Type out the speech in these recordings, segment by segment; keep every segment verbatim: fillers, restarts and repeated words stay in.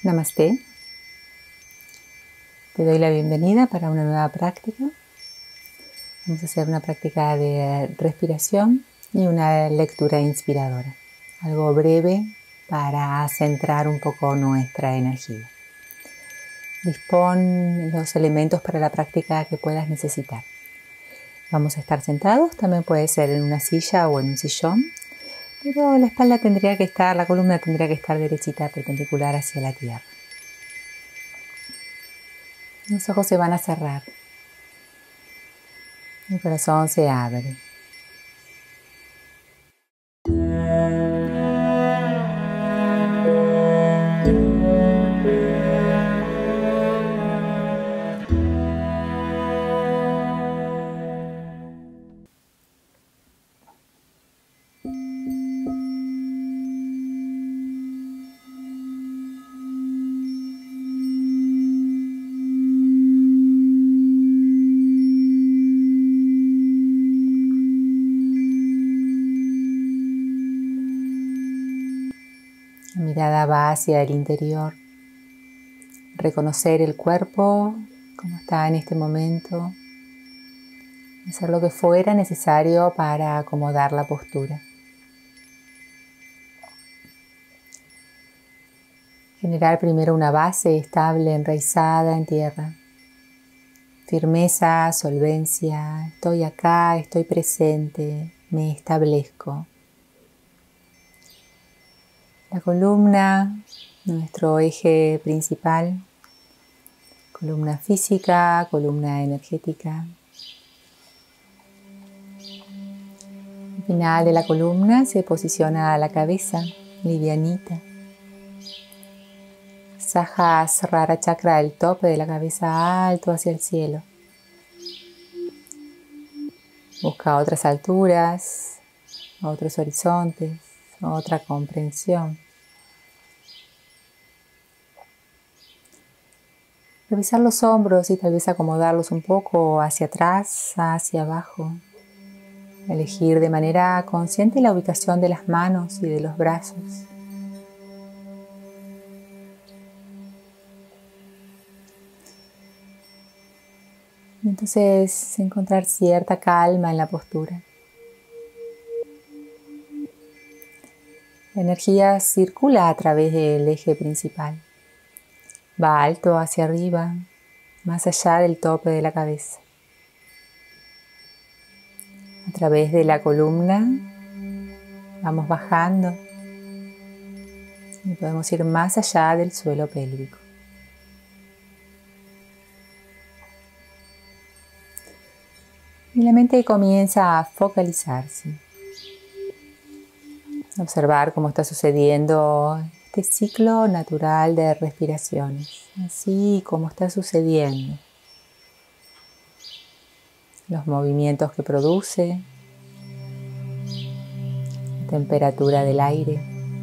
Namaste. Te doy la bienvenida para una nueva práctica. Vamos a hacer una práctica de respiración y una lectura inspiradora. Algo breve para centrar un poco nuestra energía. Dispón los elementos para la práctica que puedas necesitar. Vamos a estar sentados, también puede ser en una silla o en un sillón, pero la espalda tendría que estar, la columna tendría que estar derechita, perpendicular hacia la tierra. Los ojos se van a cerrar. El corazón se abre. La mirada va hacia el interior, reconocer el cuerpo, cómo está en este momento, hacer lo que fuera necesario para acomodar la postura. Generar primero una base estable, enraizada en tierra. Firmeza, solvencia, estoy acá, estoy presente, me establezco. La columna, nuestro eje principal, columna física, columna energética. Al final de la columna se posiciona la cabeza, livianita. Sahasrara chakra, el tope de la cabeza alto hacia el cielo. Busca otras alturas, otros horizontes, otra comprensión. Revisar los hombros y tal vez acomodarlos un poco hacia atrás, hacia abajo. Elegir de manera consciente la ubicación de las manos y de los brazos. Y entonces encontrar cierta calma en la postura. La energía circula a través del eje principal. Va alto hacia arriba, más allá del tope de la cabeza. A través de la columna vamos bajando y podemos ir más allá del suelo pélvico. Y la mente comienza a focalizarse. Observar cómo está sucediendo este ciclo natural de respiraciones, así como está sucediendo. Los movimientos que produce, la temperatura del aire.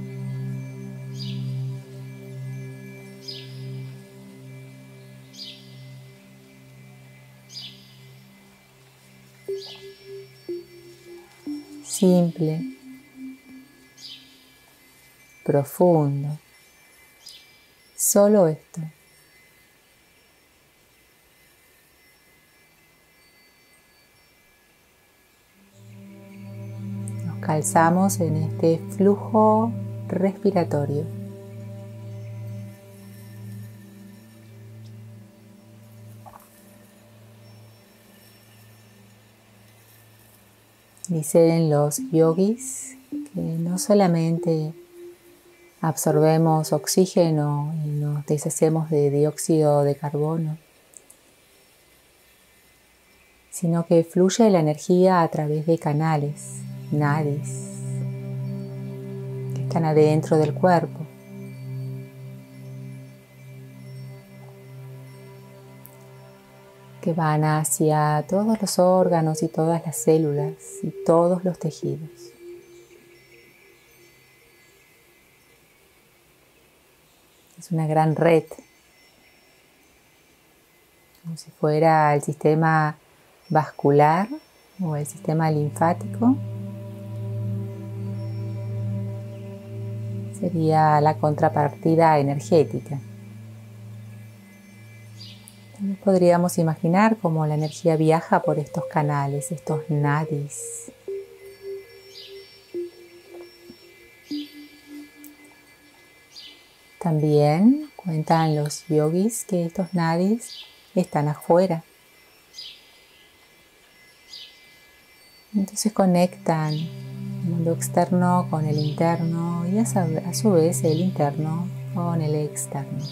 Simple. Profundo. Solo esto. Nos calzamos en este flujo respiratorio. Dicen los yogis que no solamente absorbemos oxígeno y nos deshacemos de dióxido de carbono, sino que fluye la energía a través de canales, nadis, que están adentro del cuerpo. Que van hacia todos los órganos y todas las células y todos los tejidos. Es una gran red, como si fuera el sistema vascular o el sistema linfático. Sería la contrapartida energética. Podríamos imaginar cómo la energía viaja por estos canales, estos nadis. También cuentan los yogis que estos nadis están afuera. Entonces conectan el mundo externo con el interno y a su vez el interno con el externo.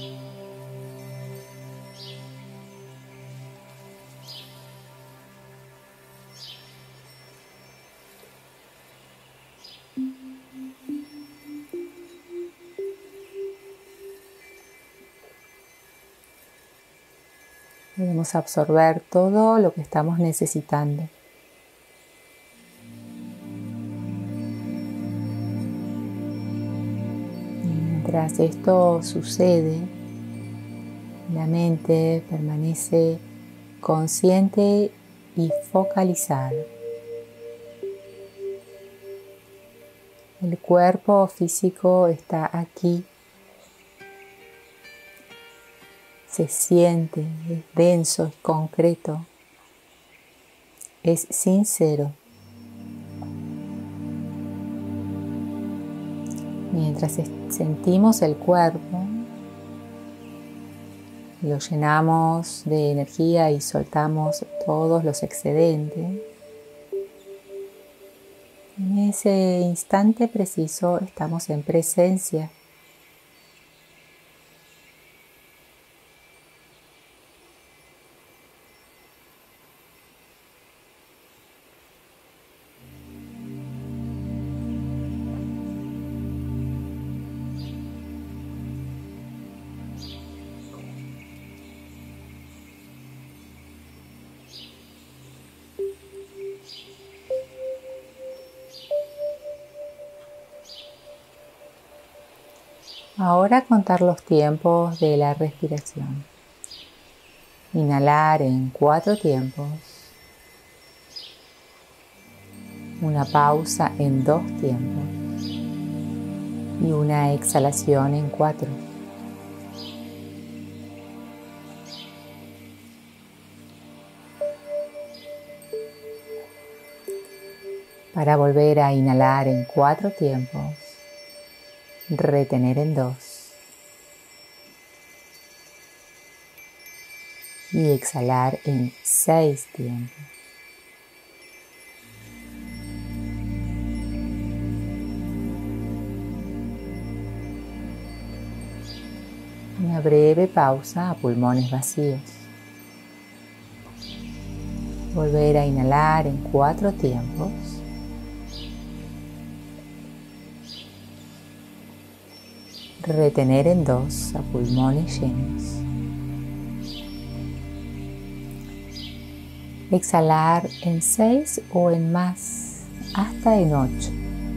Podemos absorber todo lo que estamos necesitando. Mientras esto sucede, la mente permanece consciente y focalizada. El cuerpo físico está aquí. Se siente, es denso, es concreto, es sincero. Mientras sentimos el cuerpo, lo llenamos de energía y soltamos todos los excedentes. En ese instante preciso estamos en presencia. Ahora contar los tiempos de la respiración. Inhalar en cuatro tiempos. Una pausa en dos tiempos. Y una exhalación en cuatro. Para volver a inhalar en cuatro tiempos. Retener en dos y exhalar en seis tiempos. Una breve pausa a pulmones vacíos. Volver a inhalar en cuatro tiempos. Retener en dos a pulmones llenos. Exhalar en seis o en más, hasta en ocho.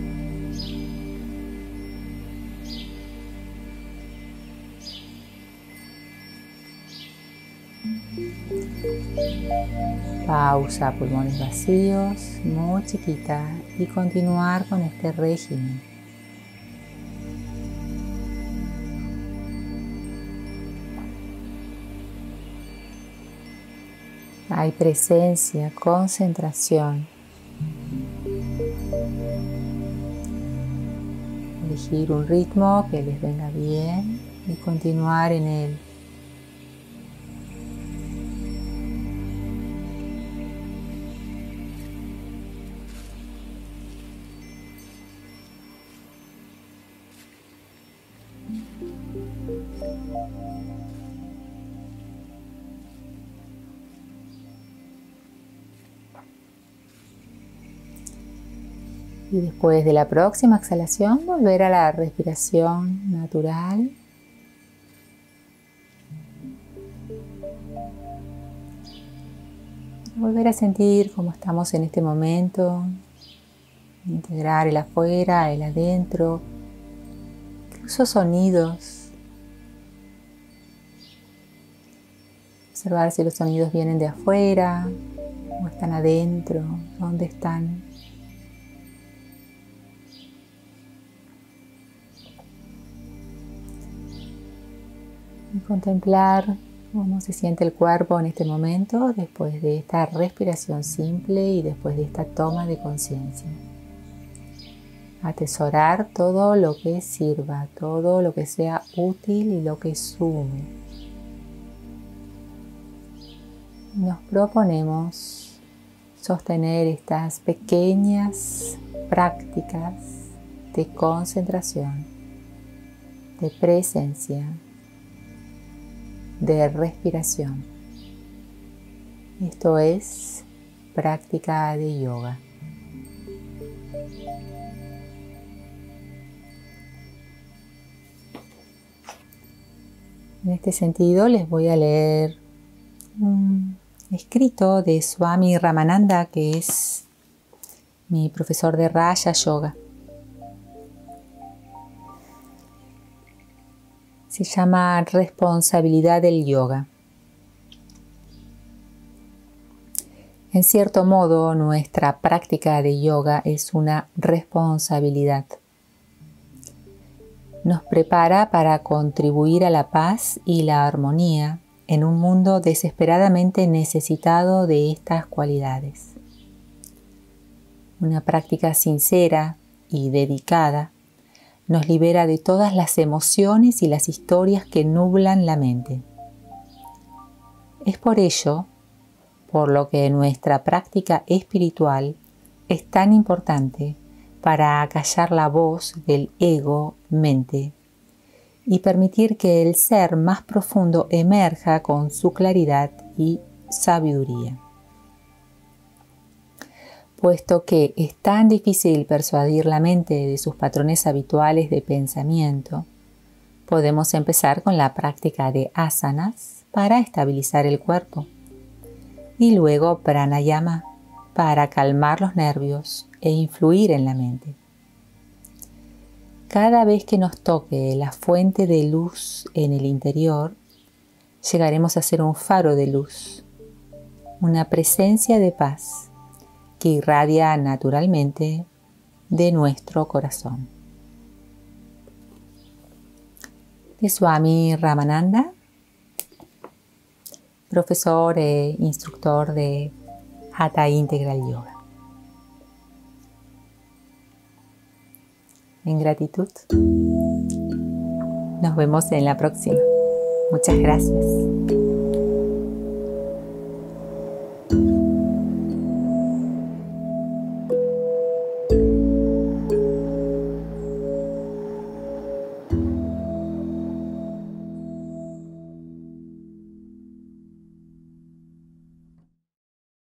Pausa a pulmones vacíos, muy chiquita, y continuar con este régimen. Hay presencia, concentración. Elegir un ritmo que les venga bien y continuar en él. Y después de la próxima exhalación, volver a la respiración natural. Volver a sentir cómo estamos en este momento. Integrar el afuera, el adentro. Incluso sonidos. Observar si los sonidos vienen de afuera o están adentro. ¿Dónde están? Y contemplar cómo se siente el cuerpo en este momento después de esta respiración simple y después de esta toma de conciencia. Atesorar todo lo que sirva, todo lo que sea útil y lo que sume. Nos proponemos sostener estas pequeñas prácticas de concentración, de presencia, de respiración. Esto es práctica de yoga. En este sentido les voy a leer un escrito de Swami Ramananda, que es mi profesor de Raja Yoga. Se llama Responsabilidad del Yoga. En cierto modo, nuestra práctica de yoga es una responsabilidad. Nos prepara para contribuir a la paz y la armonía en un mundo desesperadamente necesitado de estas cualidades. Una práctica sincera y dedicada nos libera de todas las emociones y las historias que nublan la mente. Es por ello, por lo que nuestra práctica espiritual es tan importante para acallar la voz del ego-mente y permitir que el ser más profundo emerja con su claridad y sabiduría. Puesto que es tan difícil persuadir la mente de sus patrones habituales de pensamiento, podemos empezar con la práctica de asanas para estabilizar el cuerpo y luego pranayama para calmar los nervios e influir en la mente. Cada vez que nos toque la fuente de luz en el interior, llegaremos a ser un faro de luz, una presencia de paz que irradia naturalmente de nuestro corazón. De Swami Ramananda, profesor e instructor de Hatha Integral Yoga. En gratitud, nos vemos en la próxima. Muchas gracias.